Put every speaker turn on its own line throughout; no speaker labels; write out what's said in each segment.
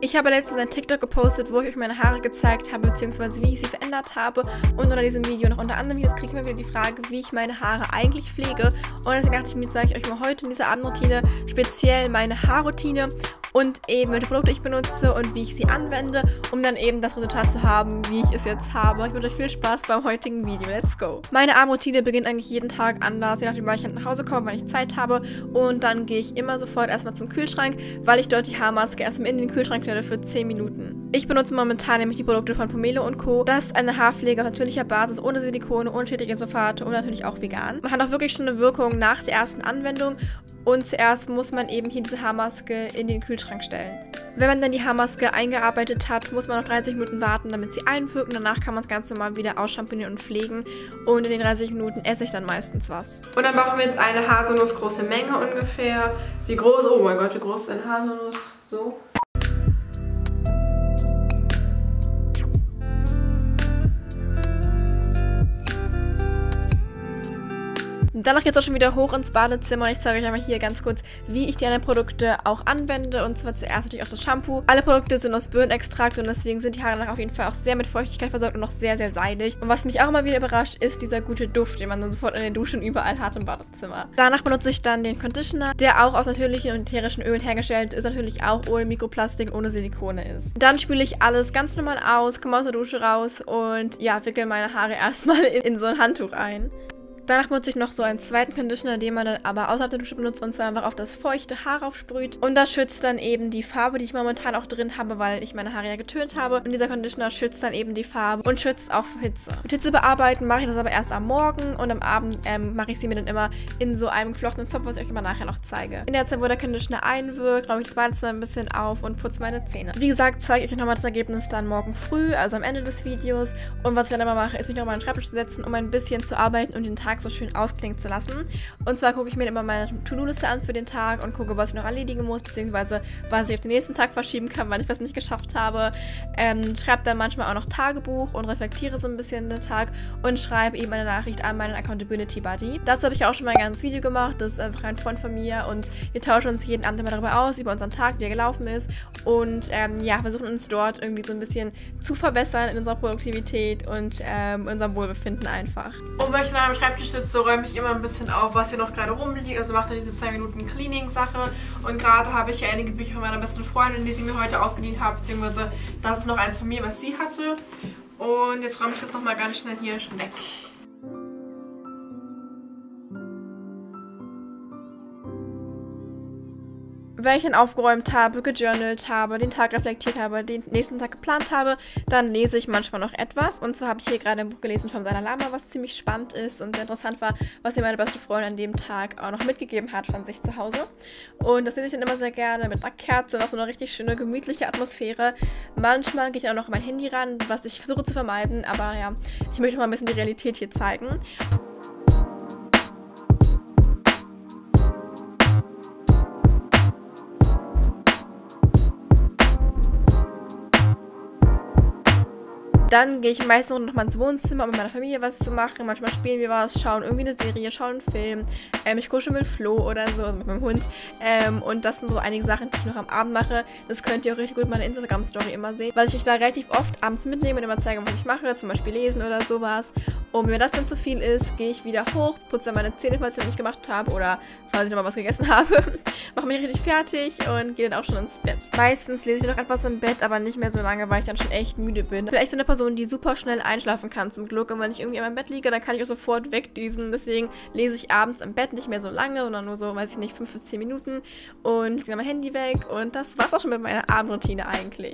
Ich habe letztens ein TikTok gepostet, wo ich euch meine Haare gezeigt habe, beziehungsweise wie ich sie verändert habe. Und unter diesem Video, noch unter anderem Videos, kriege ich immer wieder die Frage, wie ich meine Haare eigentlich pflege. Und deswegen dachte ich mir, zeige ich euch mal heute in dieser Abendroutine speziell meine Haarroutine und eben welche Produkte ich benutze und wie ich sie anwende, um dann eben das Resultat zu haben, wie ich es jetzt habe. Ich wünsche euch viel Spaß beim heutigen Video. Let's go! Meine Abendroutine beginnt eigentlich jeden Tag anders, je nachdem, wann ich nach Hause komme, wann ich Zeit habe. Und dann gehe ich immer sofort erstmal zum Kühlschrank, weil ich dort die Haarmaske erstmal in den Kühlschrank stelle für 10 Minuten. Ich benutze momentan nämlich die Produkte von Pomelo & Co. Das ist eine Haarpflege auf natürlicher Basis, ohne Silikone, ohne schädliche Sulfate und natürlich auch vegan. Man hat auch wirklich schon eine Wirkung nach der ersten Anwendung. Und zuerst muss man eben hier diese Haarmaske in den Kühlschrank stellen. Wenn man dann die Haarmaske eingearbeitet hat, muss man noch 30 Minuten warten, damit sie einwirkt. Und danach kann man das Ganze mal wieder ausschamponieren und pflegen. Und in den 30 Minuten esse ich dann meistens was. Und dann machen wir jetzt eine Haselnuss große Menge ungefähr. Wie groß? Oh mein Gott, wie groß ist eine Haselnuss? So. Danach geht es auch schon wieder hoch ins Badezimmer und ich zeige euch einmal hier ganz kurz, wie ich die anderen Produkte auch anwende. Und zwar zuerst natürlich auch das Shampoo. Alle Produkte sind aus Birnenextrakt und deswegen sind die Haare danach auf jeden Fall auch sehr mit Feuchtigkeit versorgt und noch sehr, sehr seidig. Und was mich auch immer wieder überrascht, ist dieser gute Duft, den man dann sofort in der Dusche und überall hat im Badezimmer. Danach benutze ich dann den Conditioner, der auch aus natürlichen und ätherischen Ölen hergestellt ist, natürlich auch ohne Mikroplastik, ohne Silikone ist. Dann spüle ich alles ganz normal aus, komme aus der Dusche raus und ja, wickel meine Haare erstmal in so ein Handtuch ein. Danach benutze ich noch so einen zweiten Conditioner, den man dann aber außerhalb der Dusche benutzt und zwar einfach auf das feuchte Haar aufsprüht. Und das schützt dann eben die Farbe, die ich momentan auch drin habe, weil ich meine Haare ja getönt habe. Und dieser Conditioner schützt dann eben die Farbe und schützt auch vor Hitze. Mit Hitze bearbeiten mache ich das aber erst am Morgen und am Abend mache ich sie mir dann immer in so einem geflochtenen Zopf, was ich euch immer nachher noch zeige. In der Zeit, wo der Conditioner einwirkt, räume ich das Badezimmer ein bisschen auf und putze meine Zähne. Wie gesagt, zeige ich euch nochmal das Ergebnis dann morgen früh, also am Ende des Videos. Und was ich dann immer mache, ist mich noch mal an den Schreibtisch zu setzen, um ein bisschen zu arbeiten und den Tag so schön ausklingen zu lassen. Und zwar gucke ich mir immer meine To-Do-Liste an für den Tag und gucke, was ich noch erledigen muss, beziehungsweise was ich auf den nächsten Tag verschieben kann, weil ich was nicht geschafft habe. Schreibe dann manchmal auch noch Tagebuch und reflektiere so ein bisschen den Tag und schreibe eben eine Nachricht an meinen Accountability Buddy. Dazu habe ich auch schon mal ein ganzes Video gemacht. Das ist einfach ein Freund von mir und wir tauschen uns jeden Abend immer darüber aus, über unseren Tag, wie er gelaufen ist und ja, versuchen uns dort irgendwie so ein bisschen zu verbessern in unserer Produktivität und unserem Wohlbefinden einfach. Und weil ich dann am Schreibtisch sitze, räume ich immer ein bisschen auf, was hier noch gerade rumliegt. Also mache dann diese 2 Minuten Cleaning-Sache. Und gerade habe ich hier einige Bücher von meiner besten Freundin, die sie mir heute ausgeliehen hat, beziehungsweise das ist noch eins von mir, was sie hatte. Und jetzt räume ich das nochmal ganz schnell hier schon weg. Wenn ich dann aufgeräumt habe, gejournalt habe, den Tag reflektiert habe, den nächsten Tag geplant habe, dann lese ich manchmal noch etwas. Und zwar habe ich hier gerade ein Buch gelesen von Dalai Lama, was ziemlich spannend ist und sehr interessant war, was mir meine beste Freundin an dem Tag auch noch mitgegeben hat von sich zu Hause. Und das lese ich dann immer sehr gerne mit einer Kerze, noch so eine richtig schöne, gemütliche Atmosphäre. Manchmal gehe ich auch noch an mein Handy ran, was ich versuche zu vermeiden, aber ja, ich möchte mal ein bisschen die Realität hier zeigen. Dann gehe ich meistens noch mal ins Wohnzimmer, um mit meiner Familie was zu machen. Manchmal spielen wir was, schauen irgendwie eine Serie, schauen einen Film. Ich kuschel mit Flo oder so, also mit meinem Hund. Und das sind so einige Sachen, die ich noch am Abend mache. Das könnt ihr auch richtig gut in meiner Instagram-Story immer sehen, weil ich euch da relativ oft abends mitnehme und immer zeige, was ich mache. Zum Beispiel lesen oder sowas. Und wenn mir das dann zu viel ist, gehe ich wieder hoch, putze dann meine Zähne, falls ich noch nicht gemacht habe oder falls ich noch mal was gegessen habe. Mache mich richtig fertig und gehe dann auch schon ins Bett. Meistens lese ich noch etwas im Bett, aber nicht mehr so lange, weil ich dann schon echt müde bin. Vielleicht so eine Person, die super schnell einschlafen kann zum Glück. Und wenn ich irgendwie in meinem Bett liege, dann kann ich auch sofort wegdüsen. Deswegen lese ich abends im Bett nicht mehr so lange, sondern nur so, weiß ich nicht, 5 bis 10 Minuten und lege mein Handy weg. Und das war's auch schon mit meiner Abendroutine eigentlich.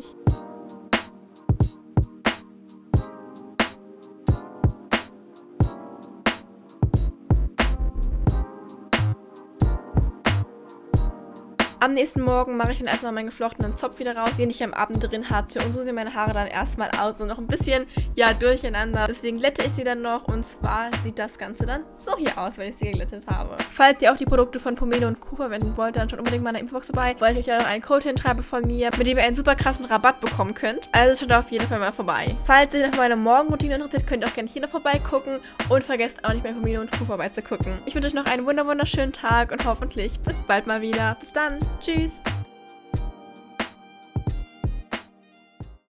Am nächsten Morgen mache ich dann erstmal meinen geflochtenen Zopf wieder raus, den ich am Abend drin hatte. Und so sehen meine Haare dann erstmal aus und noch ein bisschen, ja, durcheinander. Deswegen glätte ich sie dann noch und zwar sieht das Ganze dann so hier aus, wenn ich sie geglättet habe. Falls ihr auch die Produkte von Pomelo & Co. verwenden wollt, dann schaut unbedingt mal in der Infobox vorbei, weil ich euch ja noch einen Code hinschreibe von mir, mit dem ihr einen super krassen Rabatt bekommen könnt. Also schaut auf jeden Fall mal vorbei. Falls ihr noch meine Morgenroutine interessiert, könnt ihr auch gerne hier noch vorbeigucken und vergesst auch nicht bei Pomelo & Co. vorbeizugucken. Ich wünsche euch noch einen wunderschönen Tag und hoffentlich bis bald mal wieder. Bis dann. Tschüss.